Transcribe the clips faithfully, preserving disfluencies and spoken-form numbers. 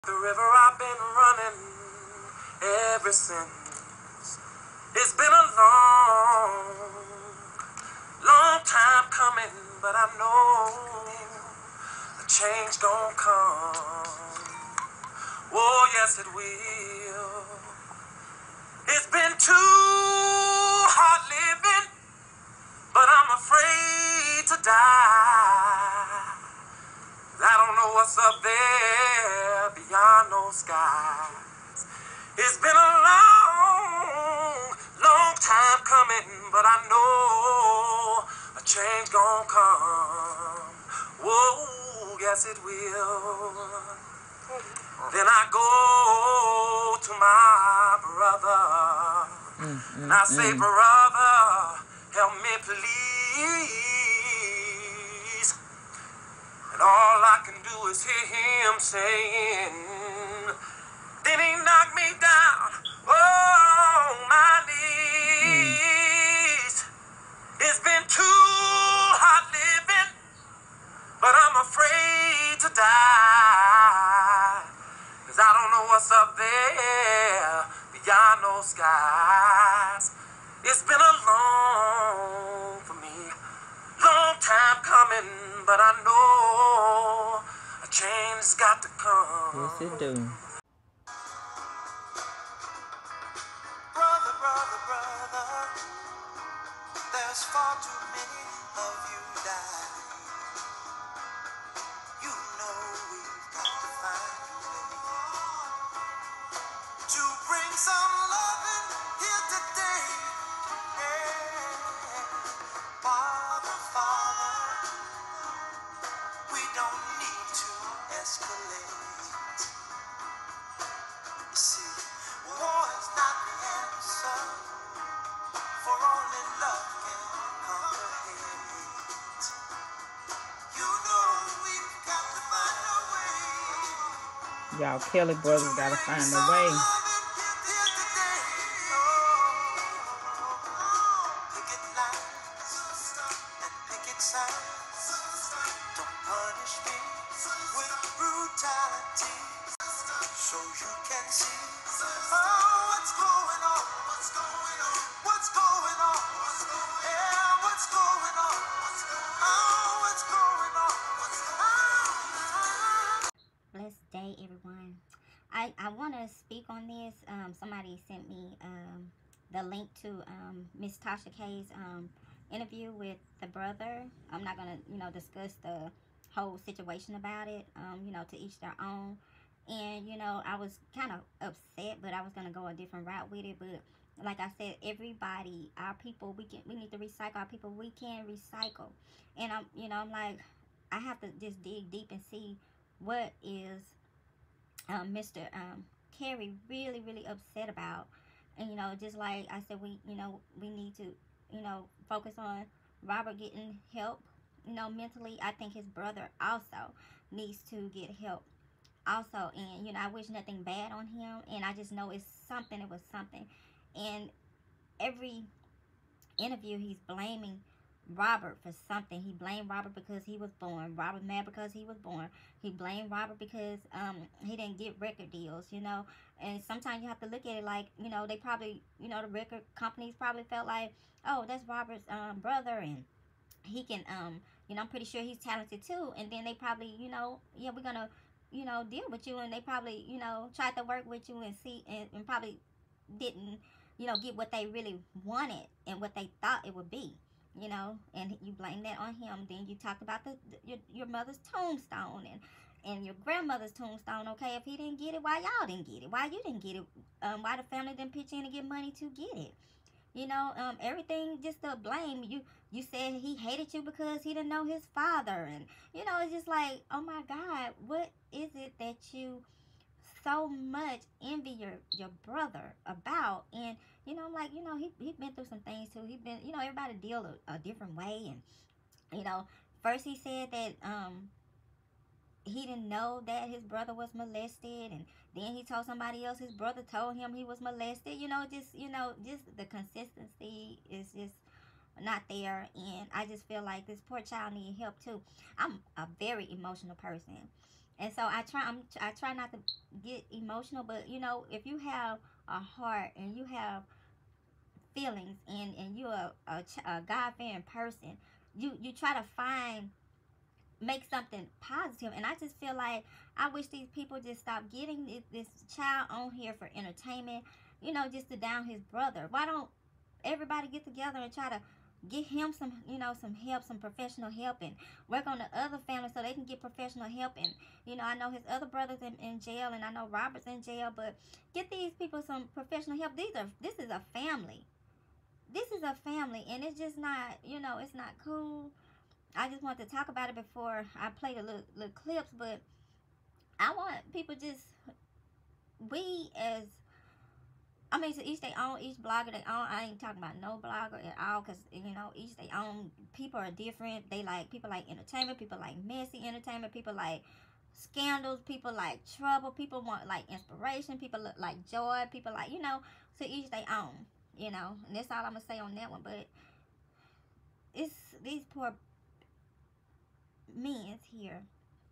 The river I've been running ever since. It's been a long, long time coming, but I know a change gon' come. Oh, yes, it will. It's been too hard living, but I'm afraid to die. I don't know what's up there beyond those skies. It's been a long, long time coming, but I know a change gon' come. Whoa, yes it will. Then I go to my brother, mm, mm, and I say, mm. Brother, help me please. And all I can do is hear him saying, then he knocked me down on my knees. Mm. It's been too hot living, but I'm afraid to die. Cause I don't know what's up there beyond those skies. It's been a long, for me, long time coming, but I know a change's got to come. Yes, it do. Brother, brother, brother, there's far too many of you dying. You know we've got to find a way to bring some loving here today. Yeah. Father, Father, we don't need to escalate. You see, war is not the answer, for only love can conquer hate. You know we've got to find a way. Y'all Kelly brothers gotta find a way. So you can see, oh, what's going on, what's going on, what's going on, what's going on, yeah, what's going on, what's going on, oh, what's going on, what's going on. Blessed day, everyone. I, I want to speak on this. Um, somebody sent me um, the link to um, Miss Tasha K's um, interview with the brother. I'm not going to, you know, discuss the whole situation about it, um, you know, to each their own. And, you know, I was kind of upset, but I was going to go a different route with it. But like I said, everybody, our people, we can, we need to recycle our people. We can recycle. And I'm, you know, I'm like, I have to just dig deep and see what is um, Mister Um, Kerry really, really upset about. And, you know, just like I said, we, you know, we need to, you know, focus on Robert getting help, you know, mentally. I think his brother also needs to get help. Also, and you know, I wish nothing bad on him, and I just know it's something. It was something, and every interview he's blaming Robert for something. He blamed Robert because he was born. Robert mad because he was born. He blamed Robert because um he didn't get record deals, you know. And sometimes you have to look at it like, you know, they probably, you know, the record companies probably felt like, oh, that's Robert's um brother, and he can um you know, I'm pretty sure he's talented too. And then they probably, you know, yeah, we're gonna, you know, deal with you. And they probably, you know, tried to work with you and see, and, and probably didn't, you know, get what they really wanted and what they thought it would be, you know. And you blame that on him. Then you talked about the, the your, your mother's tombstone and and your grandmother's tombstone. Okay, if he didn't get it, why y'all didn't get it? Why you didn't get it? Um, why the family didn't pitch in and get money to get it? You know, um, everything just to blame. You you said he hated you because he didn't know his father. And, you know, it's just like, oh, my God, what is it that you so much envy your, your brother about? And, you know, like, you know, he he been through some things, too. He been, you know, everybody deal a, a different way. And, you know, first he said that um he didn't know that his brother was molested, and then he told somebody else his brother told him he was molested. You know, just, you know, just the consistency is just not there. And I just feel like this poor child needed help too. I'm a very emotional person, And so I try, I'm, I try not to get emotional, but you know, if you have a heart and you have feelings and, and you're a, a, a God-fearing person, you, you try to find, make something positive. And I just feel like I wish these people just stop getting this, this child on here for entertainment, you know, just to down his brother. Why don't everybody get together and try to get him some, you know, some help, some professional help, and work on the other family so they can get professional help. And, you know, I know his other brothers in, in jail, and I know Robert's in jail, but get these people some professional help. These are, this is a family. This is a family, and it's just not, you know, it's not cool. I just want to talk about it before I play the little, little clips, but I want people just, we as, I mean, so each their own, each blogger their own. I ain't talking about no blogger at all, because, you know, each their own. People are different. They like, people like entertainment, people like messy entertainment, people like scandals, people like trouble, people want like inspiration, people look like joy, people like, you know, so each their own, you know, and that's all I'm going to say on that one. But it's, these poor men here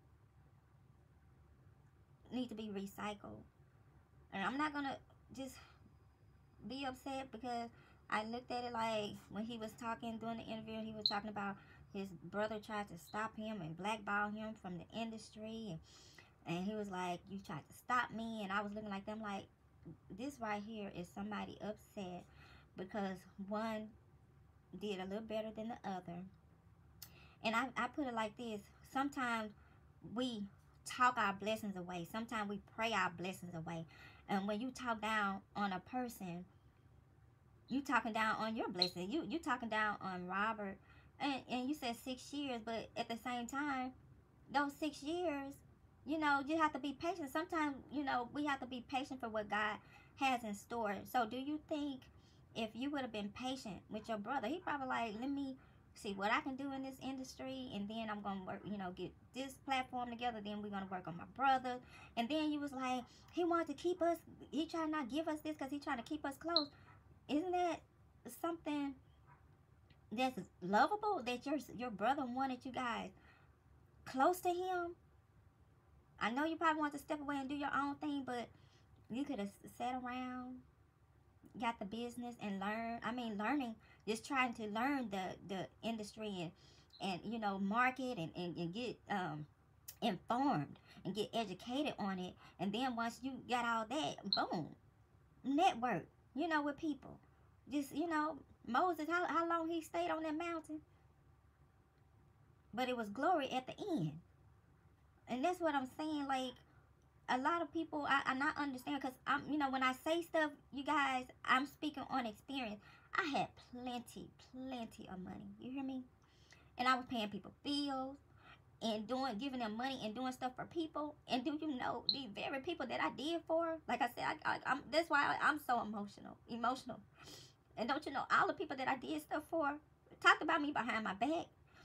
need to be recycled. And I'm not going to just be upset, because I looked at it like when he was talking during the interview, and he was talking about his brother tried to stop him and blackball him from the industry, and, and he was like, you tried to stop me. And I was looking like them like, this right here is somebody upset because one did a little better than the other. And I, I put it like this: sometimes we talk our blessings away, sometimes we pray our blessings away. And when you talk down on a person, you talking down on your blessing. You you talking down on Robert. And, and you said six years, but at the same time, those six years, you know, you have to be patient. Sometimes, you know, we have to be patient for what God has in store. So do you think if you would have been patient with your brother, he probably like, let me see what I can do in this industry, and then I'm going to work, you know, get this platform together, then we're going to work on my brother. And then you was like, he wanted to keep us, he trying to not give us this because he trying to keep us close. Isn't that something that's lovable, that your, your brother wanted you guys close to him? I know you probably want to step away and do your own thing, but you could have sat around, got the business, and learn. I mean, learning, just trying to learn the, the industry, and, and, you know, market, and, and, and get um, informed and get educated on it. And then once you got all that, boom, network, you know, with people. Just, you know, Moses, how, how long he stayed on that mountain? But it was glory at the end. And that's what I'm saying. Like, a lot of people, I, I not understand, because I'm, you know, when I say stuff, you guys, I'm speaking on experience. I had plenty, plenty of money. You hear me? And I was paying people bills and doing, giving them money and doing stuff for people. And do you know, the very people that I did for, like I said, I, I, I'm, that's why I, I'm so emotional, emotional. And don't you know, all the people that I did stuff for talked about me behind my back,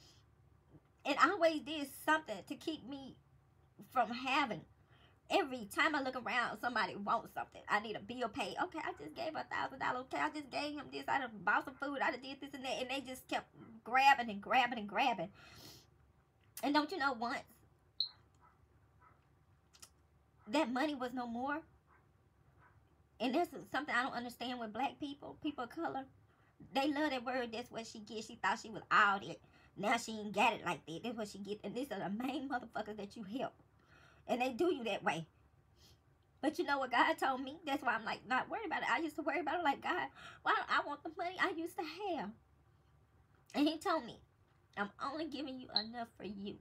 and I always did something to keep me from having. Every time I look around, somebody wants something. I need a bill paid. Okay, I just gave a thousand dollars. Okay, I just gave him this. I done bought some food. I done did this and that. And they just kept grabbing and grabbing and grabbing. And don't you know, once that money was no more, and this is something I don't understand with black people, people of color. They love that word, that's what she gets. She thought she was all that. Now she ain't got it like that. That's what she get. And these are the main motherfuckers that you help. And they do you that way. But you know what God told me? That's why I'm like not worried about it. I used to worry about it like, God, why don't I want the money I used to have? And he told me, I'm only giving you enough for you.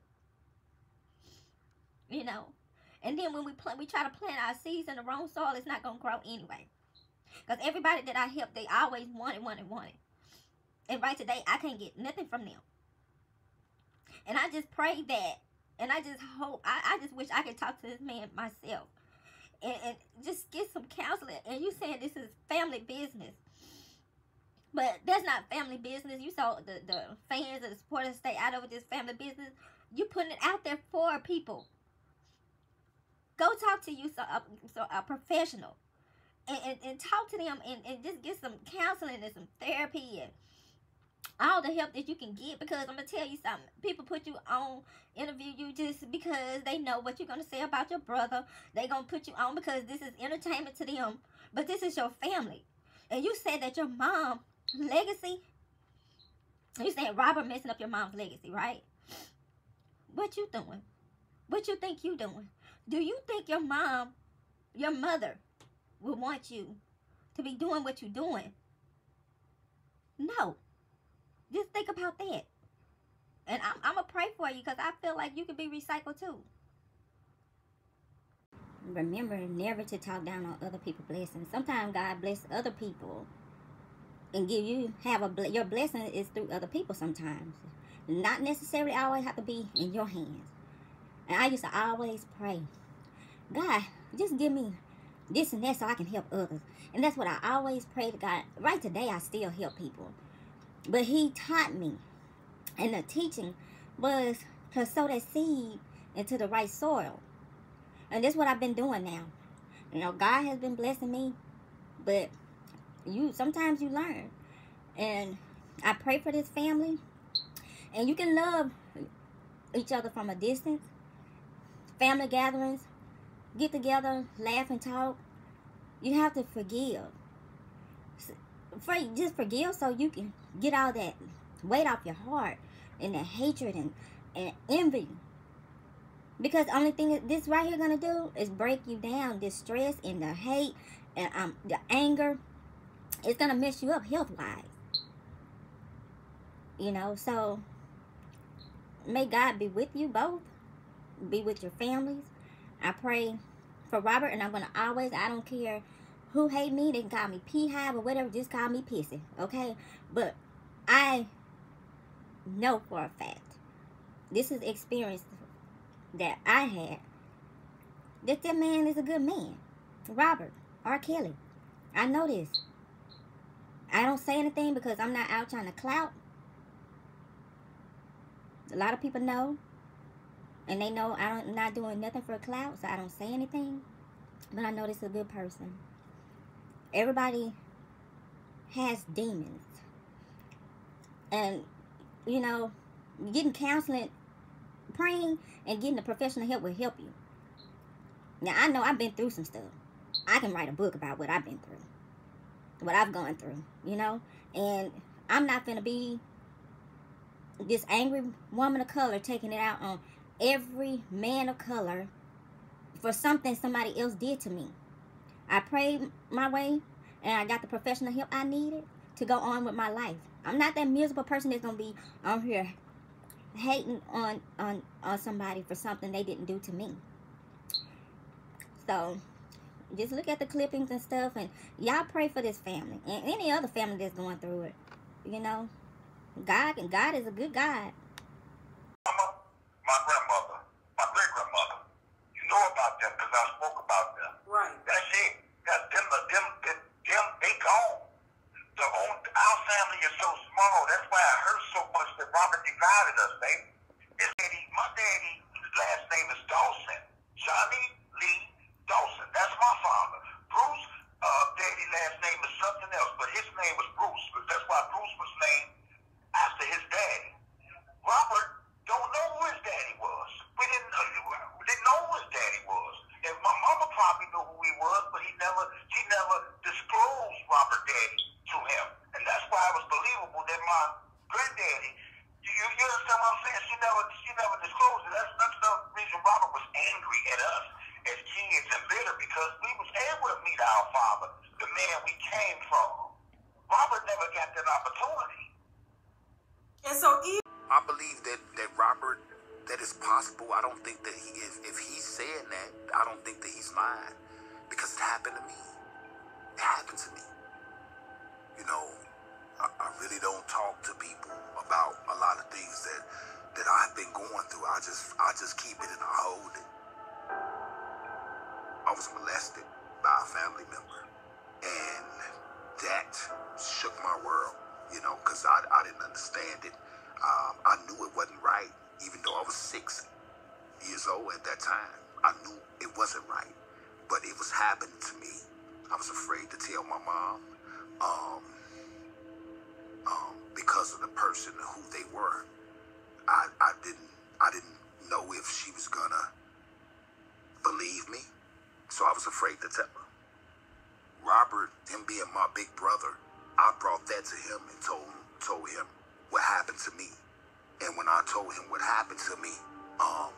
You know? And then when we plant, we try to plant our seeds in the wrong soil, it's not going to grow anyway. Because everybody that I helped, they always wanted, wanted, wanted. And right today, I can't get nothing from them. And I just pray that. And I just hope, I, I just wish I could talk to this man myself. And, and just get some counseling. And you saying this is family business. But that's not family business. You saw the, the fans and the supporters stay out of this family business. You putting it out there for people. Go talk to you, so, uh, so a professional. And, and, and talk to them and, and just get some counseling and some therapy. And, all the help that you can get, because I'm gonna tell you something. People put you on, interview you just because they know what you're gonna say about your brother. They gonna put you on because this is entertainment to them, but this is your family. And you said that your mom legacy, you saying Robert messing up your mom's legacy, right? What you doing? What you think you doing? Do you think your mom, your mother, will want you to be doing what you're doing? No. Just think about that. And I'm, I'm going to pray for you, because I feel like you could be recycled too. Remember never to talk down on other people's blessings. Sometimes God bless other people and give you, have a, your blessing is through other people sometimes. Not necessarily always have to be in your hands. And I used to always pray, God, just give me this and that so I can help others. And that's what I always pray to God. Right today, I still help people. But he taught me. And the teaching was to sow that seed into the right soil. And that's what I've been doing now. You know, God has been blessing me. But you sometimes you learn. And I pray for this family. And you can love each other from a distance. Family gatherings, get together, laugh and talk. You have to forgive. For, just forgive so you can get all that weight off your heart and the hatred and, and envy. Because the only thing this right here gonna do is break you down. This stress and the hate and um the anger, it's gonna mess you up health wise. You know, so may God be with you both. Be with your families. I pray for Robert, and I'm gonna always, I don't care who hate me, they can call me P-Hive or whatever, just call me Pissy, okay? But I know for a fact, this is experience that I had, that that man is a good man. Robert R. Kelly. I know this. I don't say anything because I'm not out trying to clout. A lot of people know. And they know I don't, I'm not doing nothing for clout, so I don't say anything. But I know this is a good person. Everybody has demons. And, you know, getting counseling, praying, and getting the professional help will help you. Now, I know I've been through some stuff. I can write a book about what I've been through. What I've gone through, you know. And I'm not going to be this angry woman of color taking it out on every man of color for something somebody else did to me. I prayed my way and I got the professional help I needed to go on with my life. I'm not that miserable person that's gonna be on here hating on on on somebody for something they didn't do to me. So just look at the clippings and stuff, and y'all pray for this family and any other family that's going through it. You know, God and God is a good God. My grandmother, my great grandmother, you know about them because I spoke about them. Right. That's it. That's them. Them. Them. them they gone. The own, our family is so small. That's why it hurts so much that Robert divided us, baby. His daddy, my daddy, his last name is Dawson. Johnny Lee Dawson. That's my father. Bruce, uh, daddy last name is something else, but his name was Bruce. But that's why Bruce was named after his daddy. Robert don't know who his daddy was. We didn't, uh, we didn't know who his daddy was. And my mama probably knew who he was, but he never, she never disclosed Robert daddy to him. And that's why it was believable that my granddaddy, you, you understand what I'm saying? She never, she never disclosed it. That's, that's the reason Robert was angry at us as kids and bitter, because we was able to meet our father, the man we came from. Robert never got that opportunity. And so even I believe that, that Robert, that is possible. I don't think that he is, if he's saying that, I don't think that he's lying. Because it happened to me. It happened to me. You know, I, I really don't talk to people about a lot of things that, that I've been going through. I just I just keep it and I hold it. I was molested by a family member. And that shook my world, you know, because I, I didn't understand it. Um, I knew it wasn't right, even though I was six years old at that time. I knew it wasn't right, but it was happening to me. I was afraid to tell my mom, um, um, because of the person and who they were. I, I didn't I didn't know if she was gonna believe me, so I was afraid to tell her. Robert, him being my big brother, I brought that to him and told him, told him what happened to me. And when I told him what happened to me, um,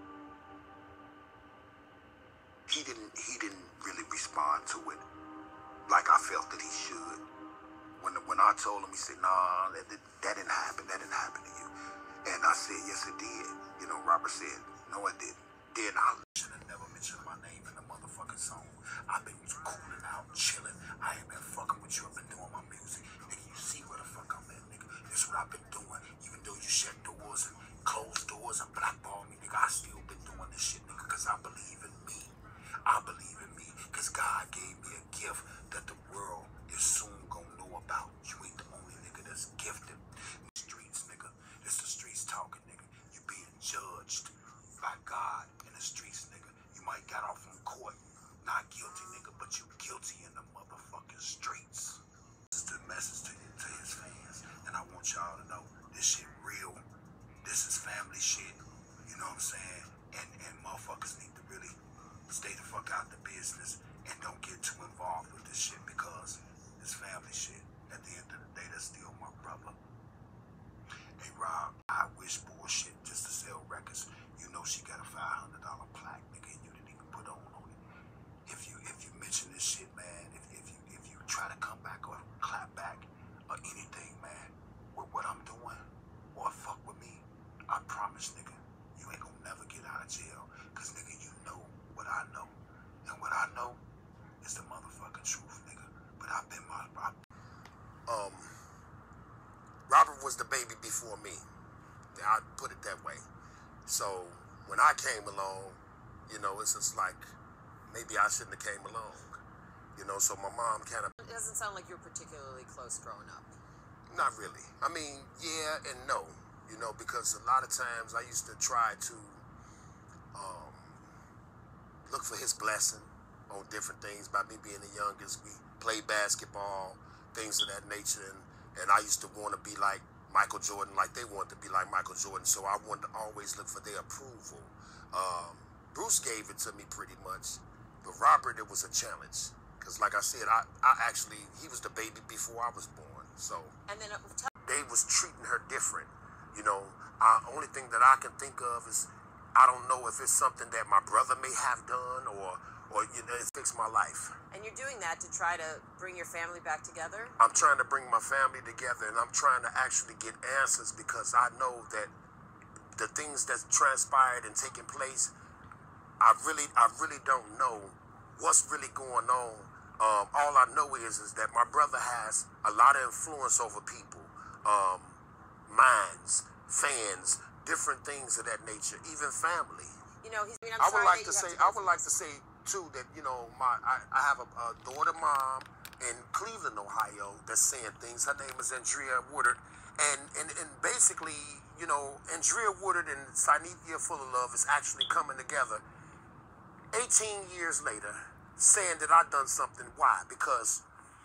he didn't he didn't really respond to it like I felt that he should. When when I told him, he said, "Nah, that, that didn't happen. That didn't happen to you." And I said, "Yes, it did." You know, Robert said, "No, it didn't." Then I should have never mentioned my name in the motherfucking song. I've been cooling out, chilling. I ain't been fucking with you. I've been doing my music. Nigga, you see where the fuck I'm at, nigga. This is what I've been doing. Even though you shut doors and closed doors and blackballed me, nigga, I still been doing this shit, nigga, because I believe in me. I believe in me because God gave me a gift that the world is soon gonna know about. You ain't the only nigga that's gifted. In the streets, nigga. It's the streets talking, nigga. You being judged by God in the streets, nigga. You might got off from court, not guilty, nigga, but you guilty in the motherfucking streets. This is the message to, to his fans, and I want y'all to know this shit real. This is family shit. You know what I'm saying? And and motherfuckers need to really stay the fuck out the business and don't get too involved with this shit because it's family shit. At the end of the day, that's still my brother. Hey Rob, I wish bullshit just to sell records. You know she got a five hundred dollar plaque, nigga, and you didn't even put on on it. If you if you mention this shit, man, if if you if you try to come back or clap back or anything, man, with what I'm doing or fuck with me, I promise, nigga, you ain't gonna never get out of jail. Cause nigga, you know what I know. And what I know is the motherfucking truth, nigga. But I've been my I, um Robert was the baby before me. I put it that way. So when I came along, you know, it's just like maybe I shouldn't have came along. You know, so my mom kind of... It doesn't sound like you're particularly close growing up. Not really. I mean, yeah and no. You know, because a lot of times I used to try to um, look for his blessing on different things. By me being the youngest, we played basketball, things of that nature, and, and I used to want to be like Michael Jordan, like they wanted to be like Michael Jordan, so I wanted to always look for their approval. Um, Bruce gave it to me pretty much, but Robert, it was a challenge. Because like I said, I, I actually, he was the baby before I was born, so. And then uh, tell- they was treating her different. You know, uh, only thing that I can think of is, I don't know if it's something that my brother may have done or, or you know, it fixed my life. And you're doing that to try to bring your family back together? I'm trying to bring my family together, and I'm trying to actually get answers because I know that the things that's transpired and taken place, I really, I really don't know what's really going on. Um, all I know is, is that my brother has a lot of influence over people. Um, minds, fans, different things of that nature, even family. You know, he's, I mean, I'm I would sorry like that to you say, have to I would like to say too that you know, my I, I have a, a daughter mom in Cleveland, Ohio, that's saying things. Her name is Andrea Woodard, and and and basically, you know, Andrea Woodard and Sinethia Full of Love is actually coming together. eighteen years later, saying that I done something. Why? Because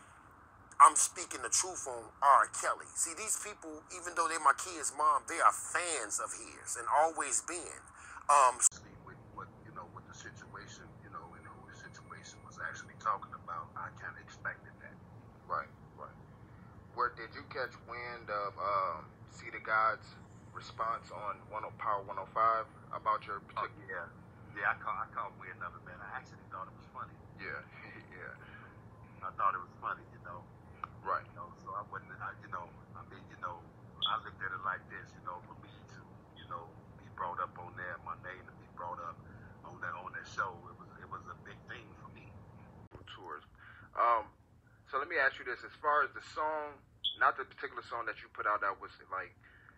I'm speaking the truth on R. Kelly. See, these people, even though they're my kid's mom, they are fans of his and always been. Um, with what you know, with the situation, you know, and who the situation was actually talking about, I kind of expected that. Right, right. Where did you catch wind of um, See the God's response on one oh, Power one oh five about your Oh, particular? yeah, yeah. I caught, I caught wind of it, man. I actually thought it was funny. Yeah, yeah. I thought it was funny, you know. Right. You know, so I wasn't, I, you know, I mean, you know, I looked at it like this, you know, for me to, you know, be brought up on there, my name to be brought up on that on that show, it was it was a big thing for me. Tours. Um, so let me ask you this: as far as the song, not the particular song that you put out, that was like,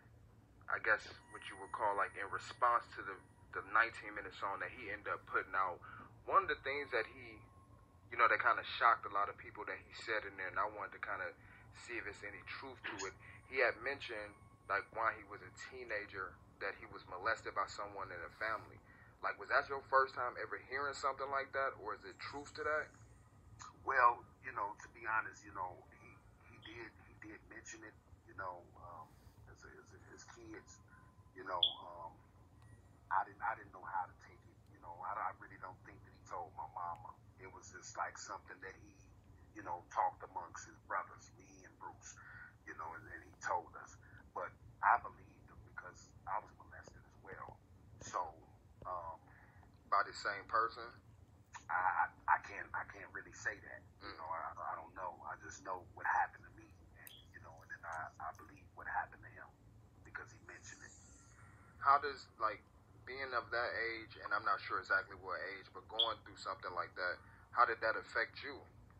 I guess what you would call like in response to the the nineteen minute song that he ended up putting out. One of the things that he, you know, that kind of shocked a lot of people that he said in there, and I wanted to kind of see if there's any truth to it. He had mentioned, like, while he was a teenager, that he was molested by someone in a family. Like, was that your first time ever hearing something like that, or is it truth to that? Well, you know, to be honest, you know, he he did he did mention it, you you know, um, as, a, as a, his kids, you know, um, I didn't I didn't know how to take it. You know, I, I really don't think that he told my mama. It was just like something that he, you know, talked amongst his brothers, me and Bruce, you know, and, and he told us. But I believed him because I was molested as well. So, um, By the same person? I, I I can't I can't really say that. You know, I, I don't know. I just know what happened to me, and you know, and then I, I believe what happened to him because he mentioned it. How does, like, being of that age, and I'm not sure exactly what age, but going through something like that, how did that affect you?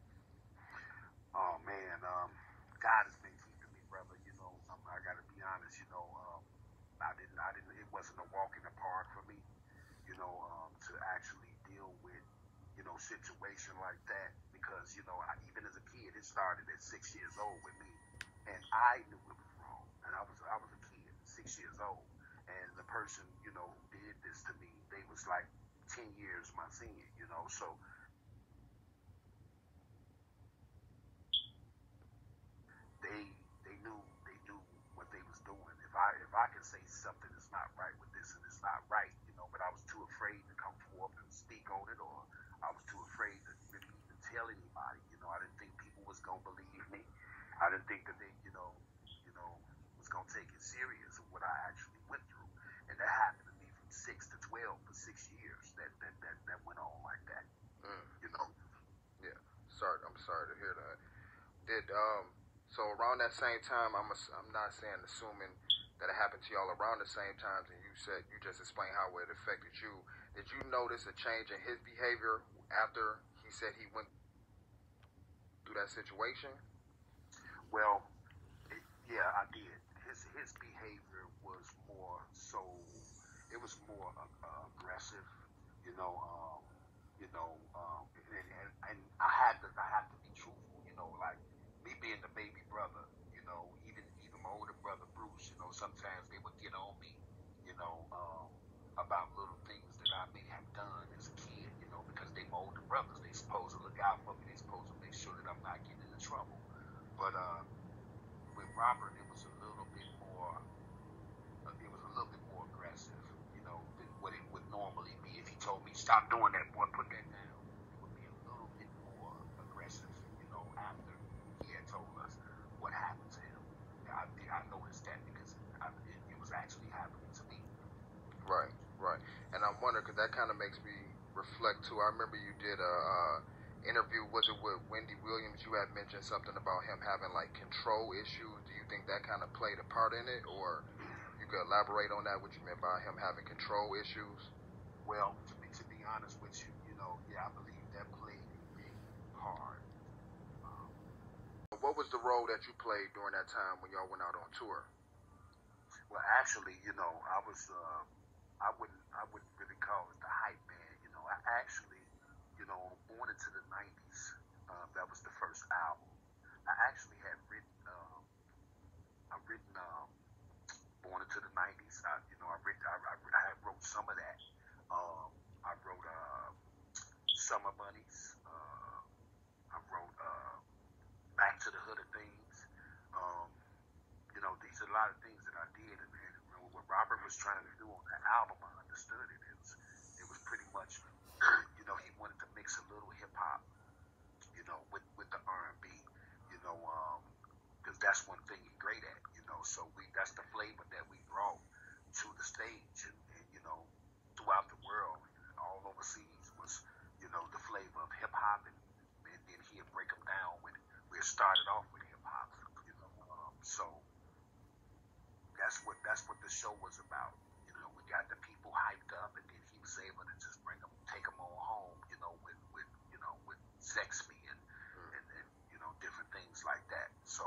Oh man, um, God has been keeping me, brother. You know, um, I got to be honest. You know, um, I didn't, I didn't. It wasn't a walk in the park for me. You know, um, to actually deal with, you know, situation like that because you know, I, even as a kid, it started at six years old with me, and I knew it was wrong, and I was, I was a kid, six years old, and the person, you know, who did this to me, they was like ten years my senior. You know, so. They they knew they knew what they was doing. If I if I can say something is not right with this and it's not right, you know, but I was too afraid to come forth and speak on it, or I was too afraid to really even tell anybody. You know, I didn't think people was gonna believe me. I didn't think that they, you know, you know, was gonna take it serious of what I actually went through, and that happened to me from six to twelve for six years. That that that, that went on like that. Mm. You know. Yeah. Sorry, I'm sorry to hear that. Did um so around that same time, I'm ass- I'm not saying assuming that it happened to y'all around the same times, and you said you just explained how it affected you. Did you notice a change in his behavior after he said he went through that situation? Well, it, yeah, I did. His his behavior was more so. It was more uh, uh, aggressive, you know. Um, you know, um, and, and and I had to I had to be truthful, you know. Like me being the baby brother, you know, even even my older brother Bruce, you know, sometimes they would get on me, you know, um, about little things that I may have done as a kid, you know, because they my older brothers. They supposed to look out for me. They supposed to make sure that I'm not getting into trouble. But uh, with Robert, it was a little bit more. Uh, it was a little bit more aggressive, you know, than what it would normally be. If he told me stop doing that, boy, put that down, it would be a little bit more aggressive, you know, after he had told us what happened to him. I, I noticed that because I, it, it was actually happening to me. Right, right. And I'm wondering because that kind of makes me reflect too. I remember you did a uh, interview. Was it with Wendy Williams? You had mentioned something about him having like control issues. Do you think that kind of played a part in it, or you could elaborate on that? What you meant by him having control issues? Well, to be to be honest with you, you know, yeah, I believe that played a big part. Um, What was the role that you played during that time when y'all went out on tour? well, actually, you know, I was. Uh, I wouldn't I wouldn't really call it the hype man. You know, I actually, you know, Born Into the nineties, uh, that was the first album. I actually had written, um, I written um, Born Into the nineties. I, you know, I written, I, I, I had wrote some of that. Um, I wrote uh, Summer Bunnies. Uh, I wrote uh, Back to the Hood of Things. Um, you know, these are a lot of things that I did, and, and you know, what Robert was trying to do on that album, I understood it. It was, it was pretty much, you know, he wanted to mix a little hip hop, you know, with with the R and B, you know, um, because that's one thing he's great at, you know. So we, that's the flavor that we brought to the stage, and, and you know, throughout the world, all overseas was, you know, the flavor of hip hop, and, and then he'd break them down with. We started off with hip hop, you know, um, so. That's what that's what the show was about. You know, we got the people hyped up, and then he was able to just bring them, take them on home. You know, with with you know with Sex Me and and, and you know different things like that. So,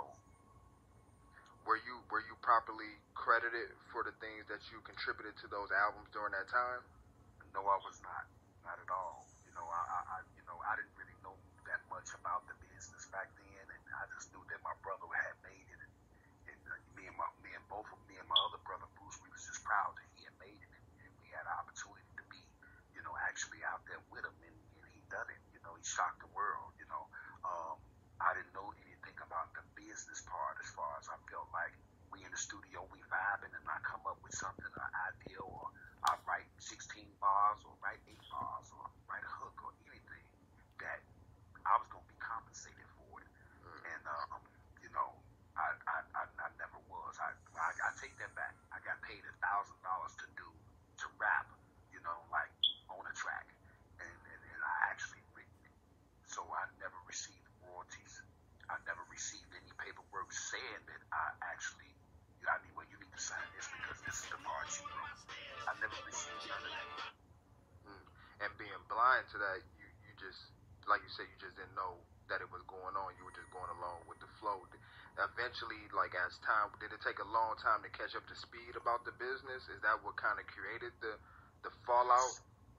Were you were you properly credited for the things that you contributed to those albums during that time? no, I was not, not at all. You know, I, I, I you know I didn't really know that much about the business back then, and I just knew that my brother had made it, and, and uh, me and my me and both of me and my other brother Bruce, we was just proud that he had made it, and, and we had an opportunity to be, you know, actually out there with him, and, and he done it. You know, he shocked the world. You know, um, I didn't know anything about the business part as far as I felt like we in the studio, we vibing, and I come up with something, an idea, or I write sixteen bars, or write eight bars, or write a hook, or anything that I was gonna be compensated for it. And um, you know, I I, I, I never was. I, I I take that back. I got paid a thousand dollars to do to rap, you know, like on a track, and and, and I actually written it. So I never received royalties. I never received any paperwork saying that I actually. I mean, well, you need to sign this because this is the part you wrote. I never received none of that. Mm. And being blind to that, you, you just, like you said, you just didn't know that it was going on. You were just going along with the flow. Eventually, like as time, did it take a long time to catch up to speed about the business? Is that what kind of created the, the fallout?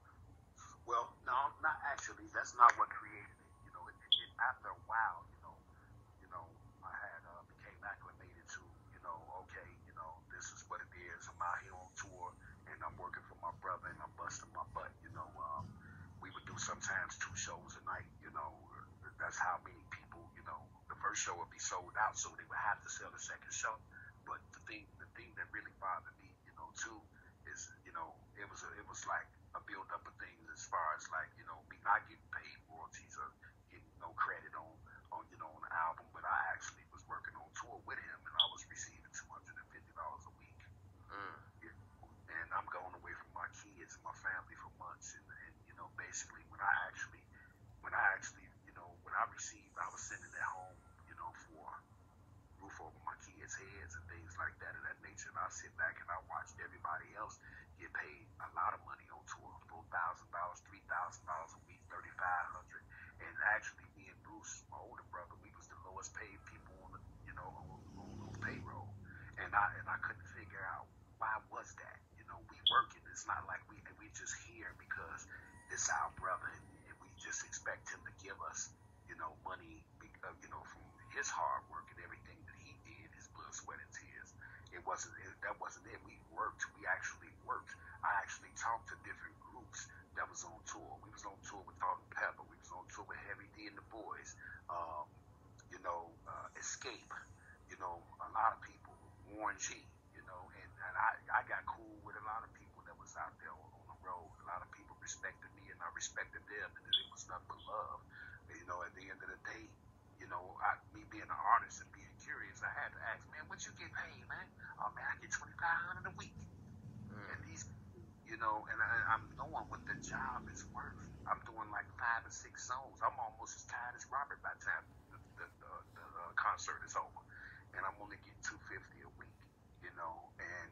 Well, no, not actually. That's not what created it. You know, it, it, after a while, you know, you know, I had uh, became acclimated to, you know, okay, you know, this is what it is. I'm out here on tour, and I'm working for my brother, and I'm busting my butt. You know, um, we would do sometimes two shows a night. You know, that's how many people. You know, the first show would be sold out, so they would have to sell the second show. But the thing, the thing that really bothered me, you know, too, is, you know, it was a, it was like a build up of things as far as like, you know, me not getting paid royalties or getting no credit on, on you know, on the album, but I actually was working on tour with him, and I was receiving two hundred fifty dollars a week. Mm. You know, and I'm going away from my kids and my family for months, and, and you know, basically when I actually, when I actually, you know, when I received, I was sending it home, you know, for roof over my kids' heads and things like that of that nature. And I sit back and I watched everybody else get paid a lot of money on tour, four thousand dollars, three thousand dollars a week, thirty-five hundred dollars. And actually, me and Bruce, my older brother, we was the lowest paid people on the, you know, on, on, on payroll. And I and I couldn't figure out why was that. You know, we working. It's not like we we just here because it's our brother, and, and we just expect him to give us, you know, money, uh, you know, from his hard work and everything that he did, his blood, sweat, and tears. It wasn't it, that wasn't it. We worked. We actually worked. I actually talked to different groups that was on tour. We was on tour with Salt and Pepper. We was on tour with Heavy D and the Boys. Um, you know, uh, Escape. You know, a lot of people. Warren G. You know, and, and I, I got cool with a lot of people that was out there on the road. A lot of people respected me, and I respected them, and it was nothing but love. You know, at the end of the day, you know, I, me being an artist and being curious, I had to ask, man, what you get paid, man? Oh, man, I get twenty-five hundred dollars a week. Mm. And these, you know, and I, I'm knowing what the job is worth. I'm doing like five or six songs. I'm almost as tired as Robert by the time the, the, the, the uh, concert is over. And I'm only getting two hundred fifty dollars a week, you know. And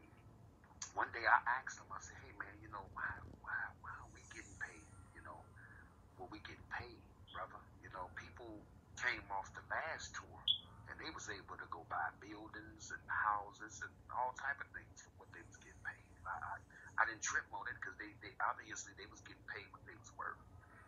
one day I asked him, I said, hey, man, you know, why, why, why are we getting paid? You know, what we getting paid, brother? You know, people came off the last tour, and they was able to go buy buildings and houses and all type of things for what they was getting paid. I, I, I didn't trip on it because they, they obviously they was getting paid what they was worth.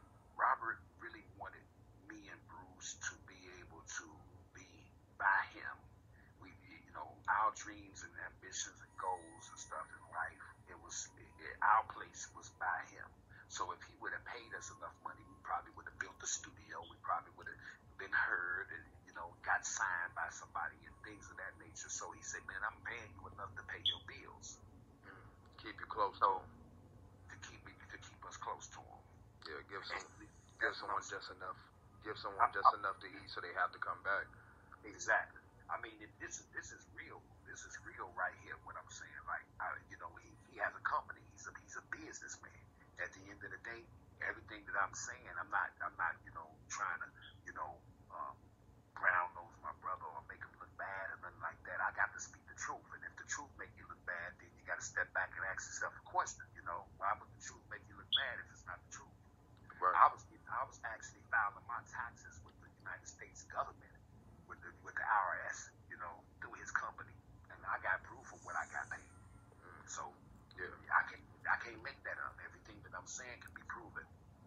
Robert really wanted me and Bruce to be able to be by him. We, you know, our dreams and ambitions and goals and stuff in life, it was it, it, our place was by him. So if he would have paid us enough money, we probably would have built a studio. We probably would have been heard and, you know, got signed by somebody and things of that nature. So he said, man, I'm paying you enough to pay your bills. Mm. Keep you close so, to him. To keep me, to keep us close to him. Yeah, give some, and, give someone just enough. Give someone I, just I, enough to eat so they have to come back. Exactly. I mean, it, this is this is real. This is real right here. What I'm saying, like, I, you know, he, he has a company. He's a he's a businessman. At the end of the day, everything that I'm saying, I'm not I'm not you know trying to you know um, brown nose my brother or make him look bad or nothing like that. I got to speak the truth, and if the truth make you look bad, then you got to step back and ask yourself a question. You know, why would the truth make you look bad if it's not the truth? Right. I was I was actually filing my taxes with the United States government, with the with the I R S, you know, through his company, and I got proof of what I got paid. Mm. So yeah, I can't I can't make that up. Everything that I'm saying can be proven.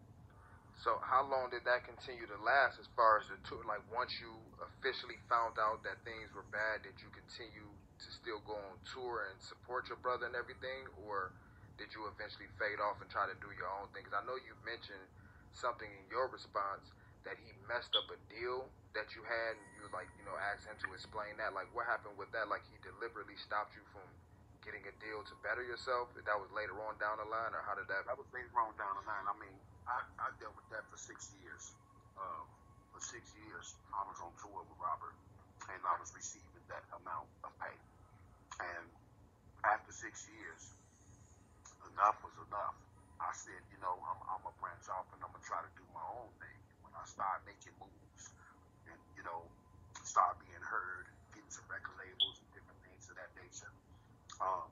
So how long did that continue to last as far as the tour? Like once you officially found out that things were bad, did you continue to still go on tour and support your brother and everything, or did you eventually fade off and try to do your own thing? Because I know you mentioned something in your response that he messed up a deal that you had, and you like, you know, asked him to explain that? Like, what happened with that? Like, he deliberately stopped you from getting a deal to better yourself? If that was later on down the line, or how did that? That was later on down the line. I mean, I, I dealt with that for six years. Um, for six years, I was on tour with Robert, and I was receiving that amount of pay. And after six years, enough was enough. I said, you know, I'm, I'm gonna branch off and I'm gonna try to do my own thing. When I started making moves and, you know, start being heard, getting some record labels and different things of that nature, um,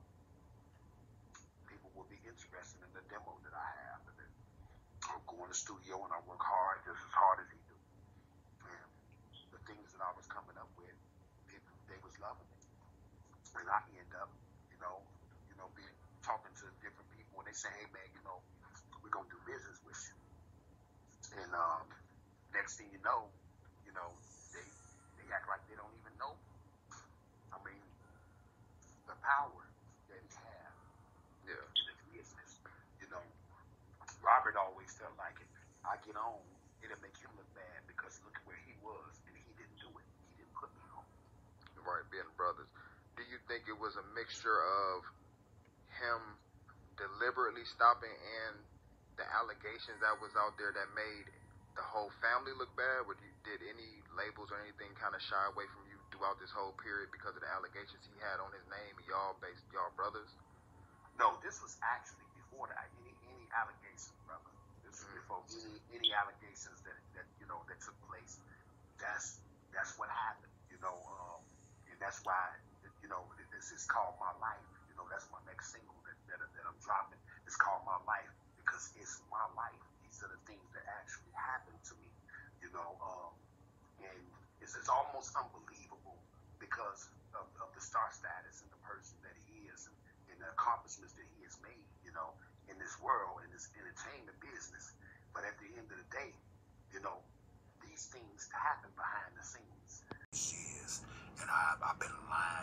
people will be interested in the demo that I have. And then I'll go in the studio and I work hard, just as hard as he do. And the things that I was coming up with, people, they was loving it. And I end up, you know, you know, being talking to different people, and they say, hey man, you know, we're gonna do business with you. And um, next thing you know, you know, they they act like they don't even know. I mean, the power that he had Yeah. in the business, you know, Robert always felt like if I get on, it'll make him look bad because look at where he was and he didn't do it. He didn't put me on. Right, being brothers. Do you think it was a mixture of him deliberately stopping and the allegations that was out there that made the whole family look bad? Would you, did any labels or anything kind of shy away from you throughout this whole period because of the allegations he had on his name? Y'all based y'all brothers? No, this was actually before that. Any any allegations, brother. This was Mm-hmm. before any any allegations that, that you know that took place. That's that's what happened. You know, um, and that's why you know this is called My Life. You know, that's my next single that that, that I'm dropping. It's called My Life because it's my life. These are the things that actually happened to me. You know, um, and it's, it's almost unbelievable because of, of the star status and the person that he is and, and the accomplishments that he has made, you know, in this world, in this entertainment business. But at the end of the day, you know, these things happen behind the scenes. Years, and I, I've been lying